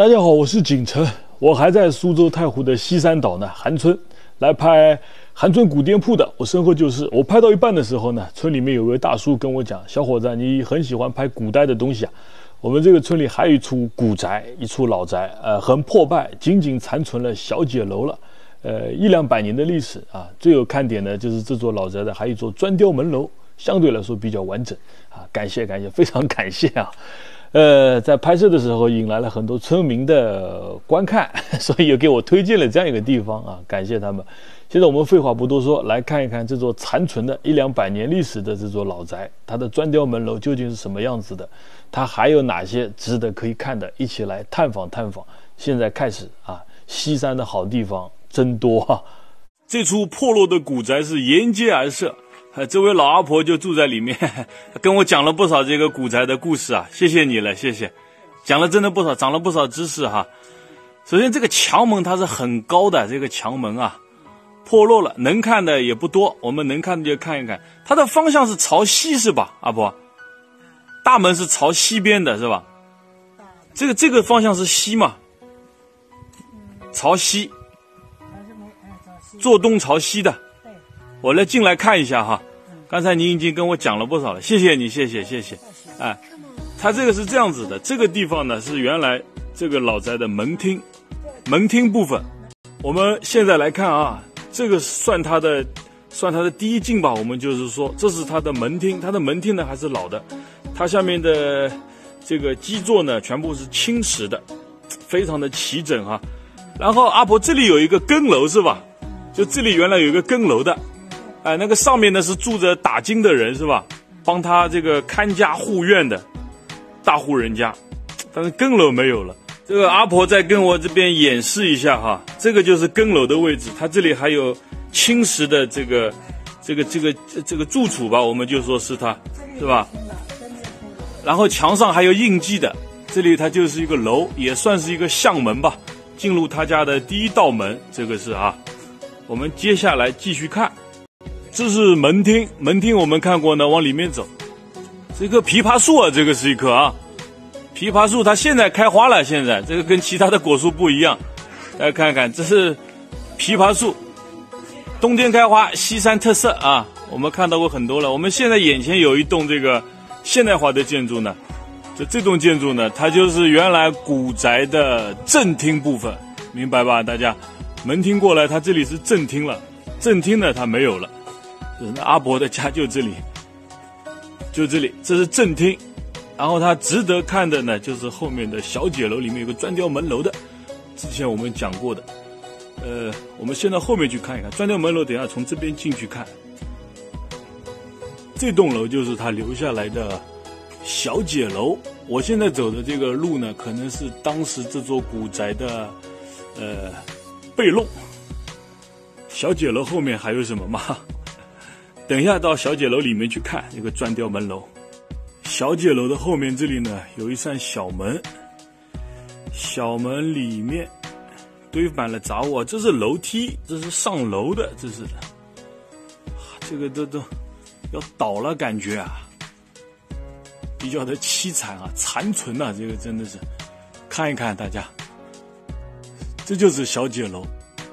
大家好，我是景城，我还在苏州太湖的西山岛呢，韩村来拍韩村古店铺的。我身后就是我拍到一半的时候呢，村里面有位大叔跟我讲：“小伙子，你很喜欢拍古代的东西啊。我们这个村里还有一处古宅，一处老宅，很破败，仅仅残存了小解楼了。100-200年的历史啊。最有看点的就是这座老宅的还有一座砖雕门楼，相对来说比较完整啊。感谢，非常感谢啊。”在拍摄的时候引来了很多村民的观看，所以又给我推荐了这样一个地方啊，感谢他们。现在我们废话不多说，来看一看这座残存的100-200年历史的这座老宅，它的砖雕门楼究竟是什么样子的？它还有哪些值得可以看的？一起来探访。现在开始啊，西山的好地方真多啊！这处破落的古宅是沿街而设。这位老阿婆就住在里面，跟我讲了不少这个古宅的故事啊，谢谢你了，谢谢，讲了真的不少，长了不少知识哈。首先这个墙门它是很高的，这个墙门啊破落了，能看的也不多，我们能看的就看一看。它的方向是朝西是吧，阿婆？大门是朝西边的是吧？这个方向是西嘛？朝西，坐东朝西的。我来进来看一下哈，刚才您已经跟我讲了不少了，谢谢你，谢谢。哎，它这个是这样子的，这个地方呢是原来这个老宅的门厅部分。我们现在来看啊，这个算它的第一进吧，我们就是说这是它的门厅，它的门厅呢还是老的，它下面的这个基座呢全部是青石的，非常的齐整哈。然后阿婆这里有一个更楼是吧？就这里原来有一个更楼的。那个上面呢是住着打更的人是吧？帮他这个看家护院的大户人家，但是更楼没有了。这个阿婆再跟我这边演示一下哈，这个就是更楼的位置，它这里还有青石的这个住处吧，我们就说是它，是吧？然后墙上还有印记的，这里它就是一个楼，也算是一个巷门吧，进入他家的第一道门，这个是啊。我们接下来继续看。这是门厅我们看过呢，往里面走。这棵枇杷树啊，这个是一棵啊，枇杷树它现在开花了，现在这个跟其他的果树不一样。大家看看，这是枇杷树，冬天开花，西山特色啊，我们看到过很多了。我们现在眼前有一栋这个现代化的建筑呢，这栋建筑呢，它就是原来古宅的正厅部分，明白吧？大家门厅过来，它这里是正厅了，正厅呢它没有了。阿伯的家就这里，这是正厅。然后它值得看的呢，就是后面的小解楼，里面有个砖雕门楼的，之前我们讲过的。我们先到后面去看一看砖雕门楼，等一下从这边进去看。这栋楼就是他留下来的小解楼。我现在走的这个路呢，可能是当时这座古宅的背弄。小解楼后面还有什么吗？等一下到小解楼里面去看一个砖雕门楼。小解楼的后面这里呢有一扇小门，小门里面堆满了杂物，这是楼梯，这是上楼的，这个都要倒了感觉啊，比较的凄惨啊，残存啊，这个真的是看一看大家，这就是小解楼。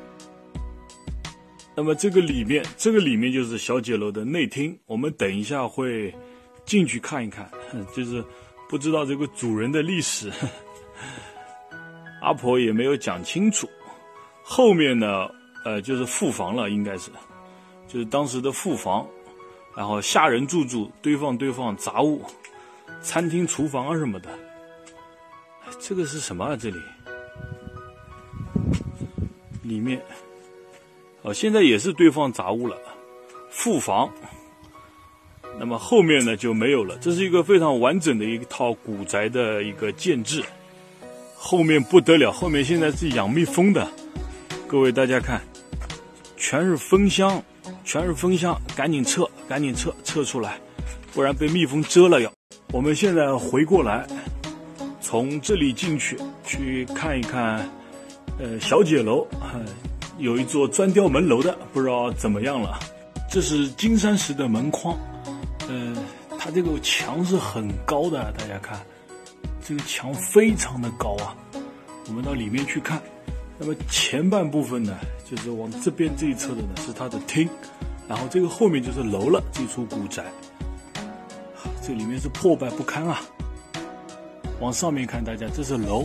那么这个里面就是小解楼的内厅，我们等一下会进去看一看，就是不知道这个主人的历史，阿婆也没有讲清楚。后面呢，就是副房了，应该是，就是当时的副房，然后下人住，堆放杂物，餐厅、厨房啊什么的。这个是什么啊？这里面。现在也是堆放杂物了，副房。那么后面呢就没有了，这是一个非常完整的一套古宅的一个建制。后面不得了，后面现在是养蜜蜂的，各位大家看，全是蜂箱，赶紧撤出来，不然被蜜蜂蛰了要。我们现在回过来，从这里进去看一看，小解楼。有一座砖雕门楼的，不知道怎么样了。这是金山石的门框，它这个墙是很高的，大家看，这个墙非常的高啊， 我们到里面去看。那么前半部分呢，就是往这边这一侧的呢是它的厅，然后这个后面就是楼了，这处古宅。这里面是破败不堪啊！往上面看，大家这是楼，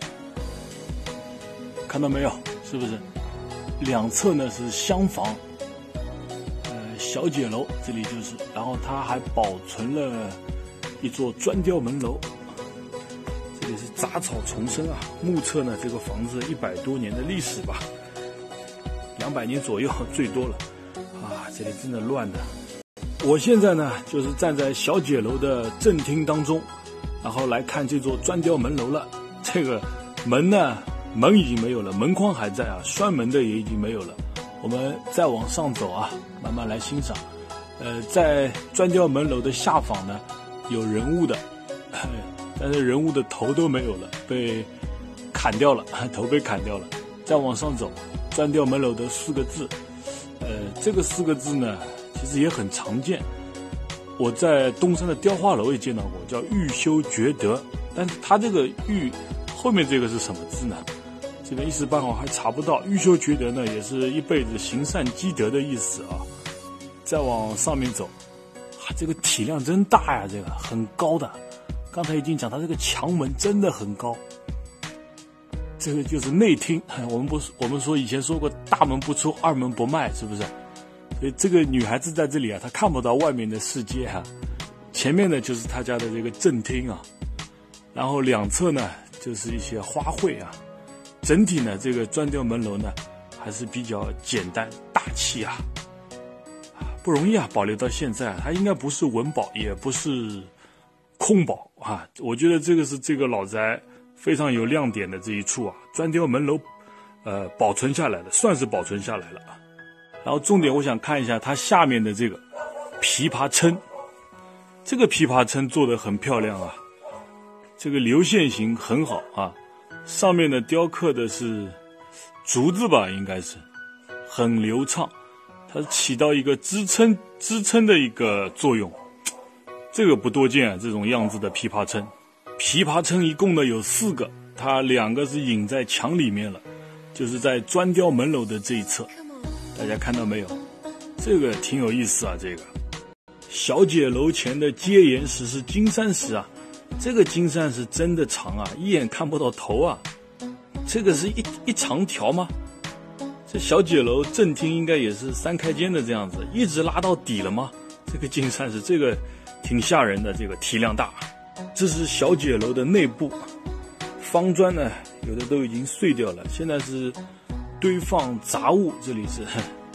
看到没有？是不是？两侧呢是厢房，小姐楼这里就是，然后它还保存了一座砖雕门楼。这里是杂草丛生啊，目测呢这个房子100多年的历史吧，200年左右最多了啊！这里真的乱的。我现在呢就是站在小姐楼的正厅当中，然后来看这座砖雕门楼了。这个门呢，门已经没有了，门框还在啊，栓门的也已经没有了。我们再往上走啊，慢慢来欣赏。在砖雕门楼的下方呢，有人物的。但是人物的头都没有了，被砍掉了，头被砍掉了。再往上走，砖雕门楼的4个字，这个4个字呢，其实也很常见。我在东山的雕花楼也见到过，叫欲修觉得，但是它这个欲后面这个是什么字呢？这个一时半会还查不到。欲修觉得呢，也是一辈子行善积德的意思啊。再往上面走，这个体量真大呀，这个很高的。刚才已经讲，它这个墙门真的很高。这个就是内厅，我们说以前说过大门不出二门不迈，是不是？所以这个女孩子在这里啊，她看不到外面的世界啊。前面呢就是她家的这个正厅啊，然后两侧呢就是一些花卉啊。整体呢这个砖雕门楼呢还是比较简单大气啊，不容易啊，保留到现在。它应该不是文保，也不是空保啊，我觉得这个是这个老宅非常有亮点的这一处啊，砖雕门楼，保存下来了，算是保存下来了。然后重点我想看一下它下面的这个琵琶撑，这个琵琶撑做得很漂亮啊，这个流线型很好啊，上面的雕刻的是竹子吧，应该是很流畅，它起到一个支撑的一个作用。这个不多见啊，这种样子的琵琶撑。琵琶撑一共呢有4个，它2个是引在墙里面了，就是在砖雕门楼的这一侧。大家看到没有？这个挺有意思啊，这个小姐楼前的阶岩石是金山石啊，这个金山石真的长啊，一眼看不到头啊。这个是一长条吗？这小姐楼正厅应该也是3开间的这样子，一直拉到底了吗？这个金山石，这个挺吓人的，这个体量大。这是小姐楼的内部，方砖呢有的都已经碎掉了，现在是堆放杂物，这里是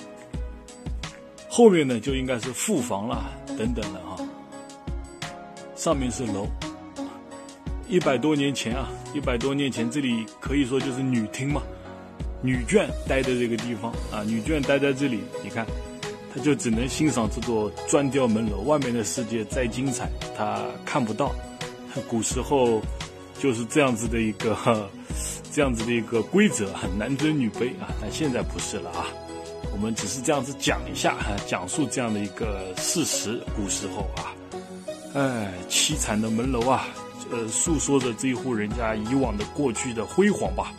后面呢就应该是副房了等等了啊。上面是楼，100多年前啊，100多年前这里可以说就是女厅嘛，女眷待的这个地方啊，女眷待在这里，你看他就只能欣赏这座砖雕门楼，外面的世界再精彩他看不到。古时候就是这样子的一个规则，男尊女卑啊，但现在不是了啊。我们只是这样子讲一下，讲述这样的一个事实。古时候啊，凄惨的门楼啊，诉说着这一户人家以往的过去的辉煌吧。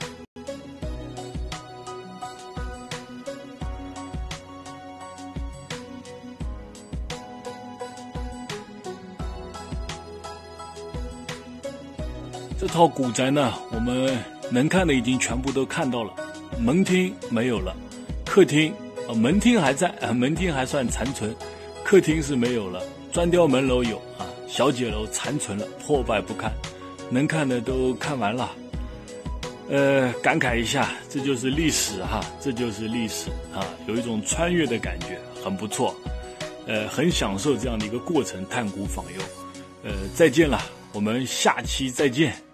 这套古宅呢，我们能看的已经全部都看到了，门厅没有了，客厅门厅还在，门厅还算残存，客厅是没有了，砖雕门楼有啊，小姐楼残存了，破败不堪，能看的都看完了。感慨一下，这就是历史哈，这就是历史啊，有一种穿越的感觉，很不错，很享受这样的一个过程，探古访幽。再见了，我们下期再见。